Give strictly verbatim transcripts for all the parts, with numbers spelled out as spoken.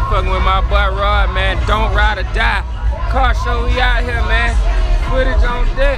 Fucking with my boy Rod, man. Don't ride or die. Car show, we out here, man. Footage on deck.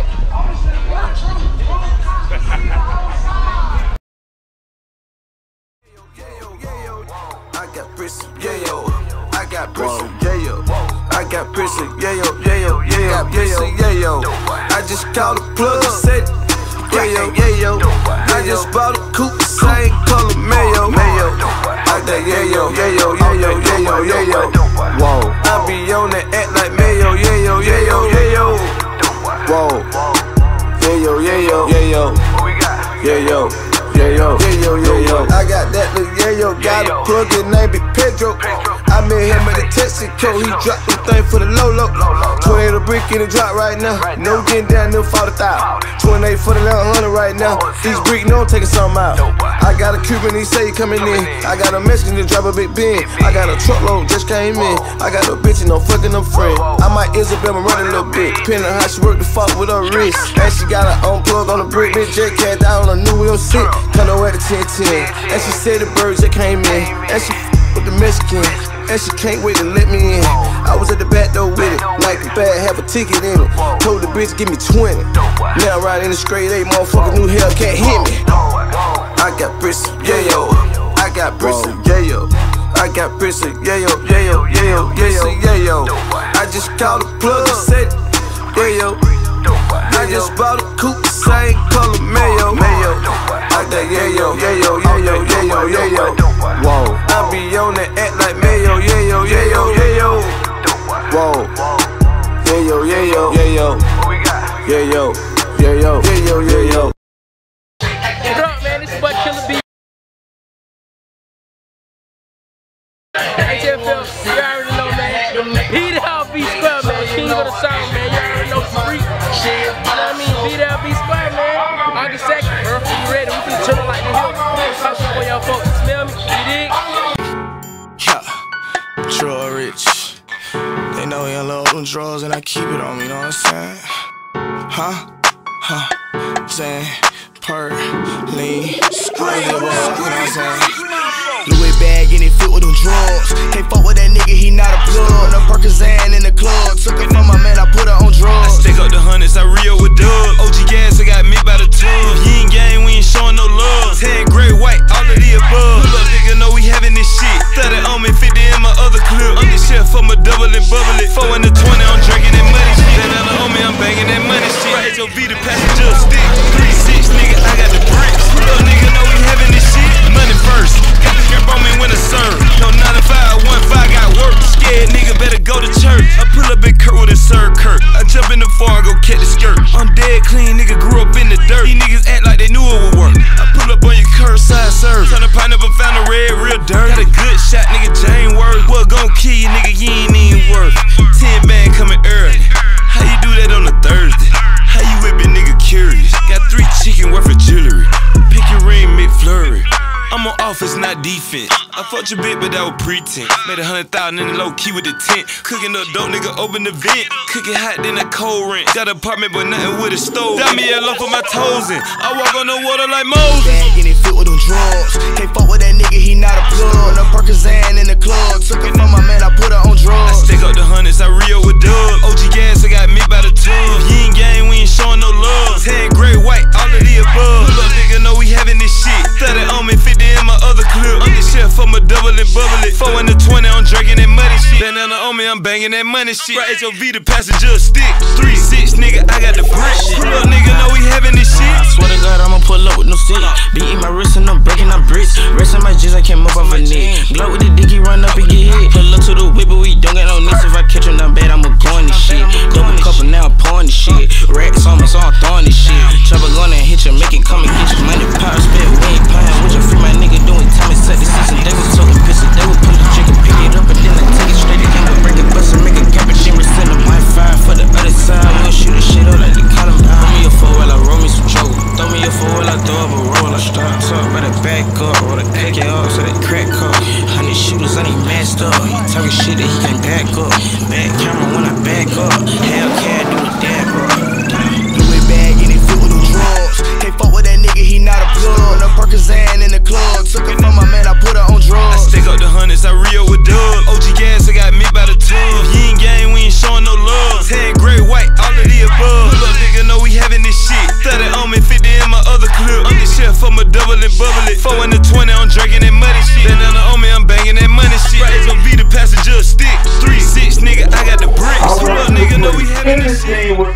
I got prison, yeah yo. I got prison, yeah yo. I got prison, yeah yo, yeah yo, yeah yo, yeah yo. I just called the plug and said, yeah yo, yeah yo. I just bought a coupe, same color, mayo, mayo. I got yeah yo, yeah yo, yeah yo, yeah yo, yeah yo. Whoa, I be on that act like mayo, yeah yo, yeah yo, yeah yo. Whoa, yeah yo, yeah yo, yeah yo, yeah yo. Yeah yo, yeah yo, yeah yo. I got that little yeah yo, got a plug in name be Pedro. I met him at the Texaco, he dropped the thing for the Lolo. twenty-eight a brick in the drop right now. No getting down, no forty thousand. twenty-eight for the eleven hundred right now. These brick no taking something out. I got a Cuban, he say he coming in. I got a Mexican to drop a big bin. I got a truckload just came in. I got a bitch and no fucking no friend. I might Isabel run a little bit, depending on how she work the fuck with her wrist. And she got her own plug on the brick, bitch J cat down on a new wheel sit. Come on at the ten ten. And she said the birds that came in. And she f with the Mexican. And she can't wait to let me in. I was at the back door with it, like the bag have a ticket in it. Told the bitch give me twenty. Now I'm riding in the straight A, motherfucker new hell can't hit me. I got prison, yeah yo. I got prison, yeah yo. I got prison, yeah yo, yeah yo, yeah yo, yeah yo, yeah yo. I just called the plug and said, yeah yo. I just bought a coupe, same color, mayo, mayo. I got yeah yo, yeah yo, yeah yo, yeah yo, yeah yo. Whoa, I be on that act like mayo, yeah yo, yeah yo, yeah yo. Whoa, yeah yo, yeah yo, yeah yo, yeah yo, yeah yo, yeah yo, yeah yo. What up, man? This is Bud Killer B. H F L, you already know, man. Be there, be square, man. King of the song, man. You already know free. You know what I mean? Be there, be square, man. August second, bro. You ready? We finna chill like the hill. Talk up on y'all folks. Smell me? You dig? Yeah, Troy Rich. They know he unload them drawers and I keep it on me, you know what I'm saying? Huh? Huh? Saying, per, lean, I give up, you know what I'm saying? Louis bag and it fit with them drugs. Can't fuck with that nigga, he not a plug. No Percocet in the club. Took it from my man, I put her on drugs. I stick up the hundreds, I re-up with Doug. O G gas, I got me by the tub. You ain't gang, we ain't showing no love. Tan, gray, white, all of the above. Pull up, nigga, know we having this shit. thirty on me, fifty in my other clip. I'm the chef, I'm a double and bubble it. Four in the twenty, I'm drinking that money shit. That on me, I'm banging that money shit. H O V, the passenger stick. three six, nigga, I got the bricks. Pull up, nigga, know we having this shit. Money first. Got the strap on me when it's served. No nine to five, one five got work. Scared nigga better go to church. I pull up in Kurt with a Sir Kurt. I jump in the far and go catch the skirt. I'm dead clean, nigga grew up in the dirt. These niggas act like they knew it would work. I pull up on your curbside serve. Turn the pineapple, found a red, real dirt. Got a good shot, nigga, Jane Worth. What gon' kill you, nigga, you ain't even worth. Ten band coming early. How you do that on a Thursday? How you whipping, nigga, curious? Got three chicken worth of jewelry. Pick your ring, McFlurry. I'm on offense, not defense. I fucked your bitch, but that was pretense. Made a hundred thousand in the low key with the tent. Cooking up dope, nigga, open the vent. Cooking hot, then a cold rent. Got an apartment, but nothing with a stove. Got me a lump for my toes in. I walk on the water like Moses. Bag and it fit with them drugs. Can't fuck with that nigga, he not a plug. No Percocet in the club. Took it from my man, I put her on drugs. I stick up the hundreds, I re-up with Doug. O G gas, I got me by the tub. You ain't gang, we ain't showing no love. Tan, gray, white, all of the above. Pull up, nigga, know we having this shit. thirty on me, fifty in my other clip. I'm the chef, I'm a double and bubble it. Four in the twenty, I'm drinking that money shit. Bandana on me, I'm banging that money shit. Right H O V, the passenger stick. three six, nigga, I got the brick. Pull up, nigga, know we having this shit. I swear to God, I'ma pull up with no stick. Beating my wrist and I'm breaking my bricks. Resting my jizz, I can't move off my neck. Glow with the dicky, run up and get hit. Pull up to the whip, but we don't got no nicks. If I catch him down bad, I'ma go on this shit. Double couple, now I'm pouring this shit. Racks on me, so I'm throwing this shit. Trouble gonna hit you, make it come and get your money. Power spit, we ain't playing with you. Free my nigga doing time and set the season. They was talking pissy, they would pull the chicken, pick it up and then I take it straight again. We'll break it, bust and make a gap and she resend them. My five for the other side, we'll shoot the shit up like they caught him. Throw me a four while I roll me some choke. Throw me a four while I throw up a roll. I start talk, better back up, or the pick it up so they crack up. Honey shooters, I need masked up. He talking shit that he can't back up. Back camera when I back up. Hell can I do a dab up. Louis bag and it fit with them drugs. Can't fuck with that nigga, he not a plug. No Percocet in the club. Took it from my man, I put her on drugs. I stick up the hundreds, I re-up with Doug. O G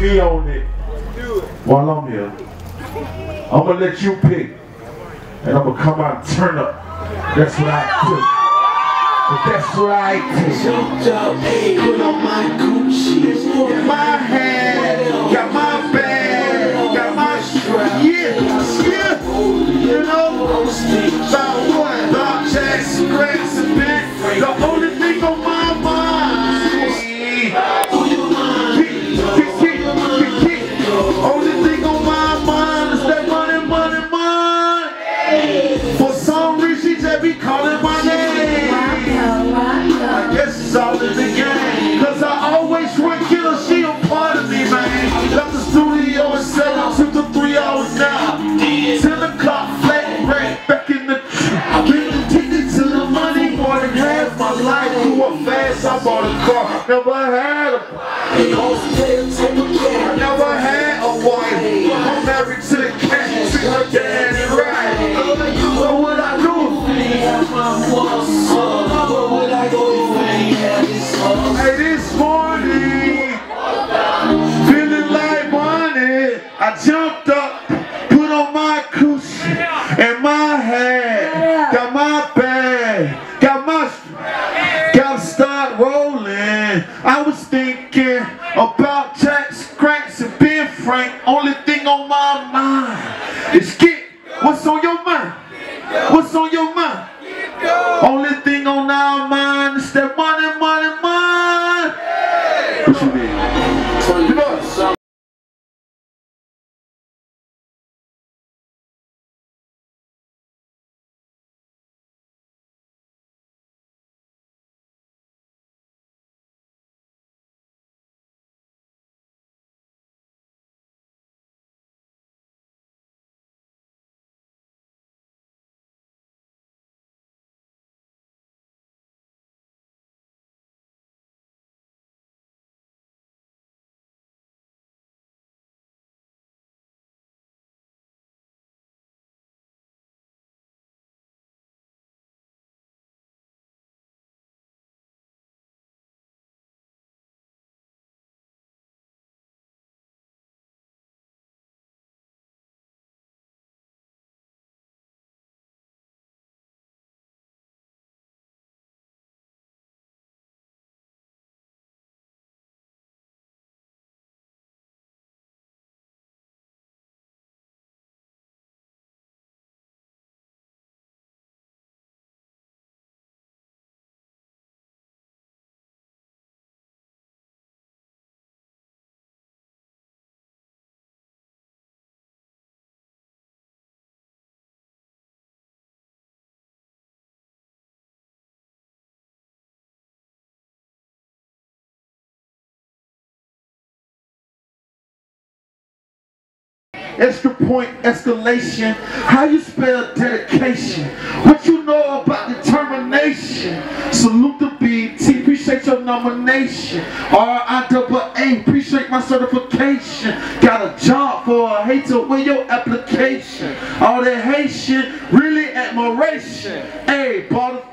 me on it while I'm here. I'm gonna let you pick, and I'm gonna come out and turn up. That's what I do. But that's what I do. Jumped up, put on my Gucci, got my hand, got my bag, got my strap. Yeah, yeah. You know, about what? About checks, scraps, and bent. The only thing on my mind. Who you mind? Kick, kick, kick, kick. Only thing on my mind is that money, money, money. For some reason, she just be calling my name. I guess it's all in the game. Cause I always run killer, she a part of me, man. Left the studio at seven, two to three hours now. ten o'clock, flat rate, back in the I've been addicted to the money more than half my life. Grew up fast, I bought a car. Never had a I never had a wife. I'm married to the cat, treat her daddy right. So what I do? Hey, this morning, feeling like money, I jumped up, put on my cushion and my hat, got my bag, got my, got to start rolling. I was thinking about checks, scraps, and Ben Frank. Only thing on my mind is get what's on your mind. What's on your mind? Only thing on our mind is that money, money, money. What you mean? You know, extra point escalation. How you spell dedication? What you know about determination? Salute the B T, appreciate your nomination. R I double A, appreciate my certification. Got a job for a hater with your application. All that Haitian, really admiration. Hey, bought a